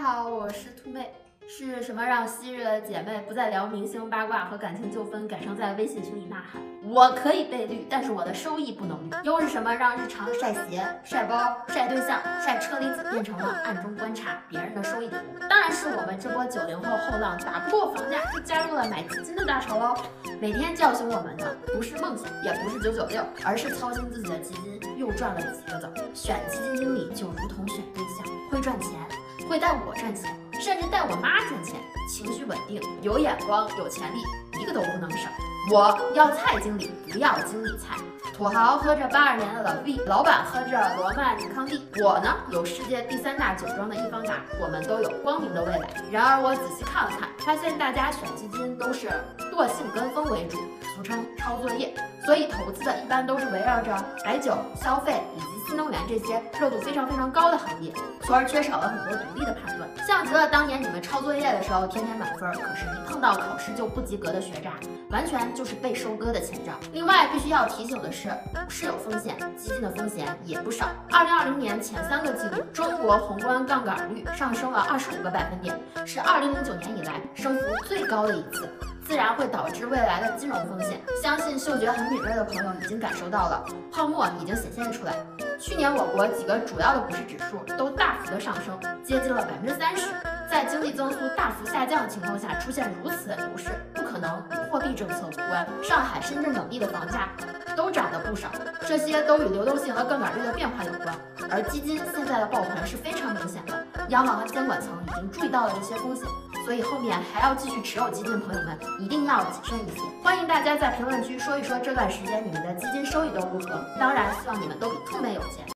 好，我是兔妹。是什么让昔日的姐妹不再聊明星八卦和感情纠纷，改成在微信群里呐喊？我可以被绿，但是我的收益不能绿。又是什么让日常晒鞋、晒包、晒对象、晒车厘子变成了暗中观察别人的收益图？当然是我们这波90后后浪打不过房价，就加入了买基金的大潮喽。每天叫醒我们的不是梦想，也不是996，而是操心自己的基金又赚了几个枣。选基金经理就如同选对象，会赚钱，会带我赚钱，甚至带我妈赚钱，情绪稳定，有眼光，有潜力，一个都不能少。我要蔡经理，不要经理菜。土豪喝着82年的老 V， 老板喝着罗曼尼康帝。我呢，有世界第3大酒庄的易方达，我们都有光明的未来。然而我仔细看了看，发现大家选基金都是惰性跟风为主，俗称抄作业，所以投资的一般都是围绕着白酒、消费以及新能源这些热度非常高的行业，从而缺少了很多独立的判断。像极了当年你们抄作业的时候天天满分，可是一碰到考试就不及格的学渣，完全就是被收割的前兆。另外必须要提醒的是，股市有风险，基金的风险也不少。2020年前3个季度，中国宏观杠杆率上升了25个百分点，是2009年以来升幅最高的一次。自然会导致未来的金融风险。相信嗅觉很敏锐的朋友已经感受到了，泡沫已经显现出来。去年我国几个主要的股市指数都大幅的上升，接近了30%。在经济增速大幅下降的情况下出现如此的牛市，不可能与货币政策无关。上海、深圳等地的房价都涨得不少，这些都与流动性和杠杆率的变化有关。而基金现在的抱团是非常明显的，央行和监管层已经注意到了这些风险，所以后面还要继续持有基金的朋友们一定要谨慎一些。欢迎大家在评论区说一说这段时间你们的基金收益都如何，当然希望你们都比兔妹有钱。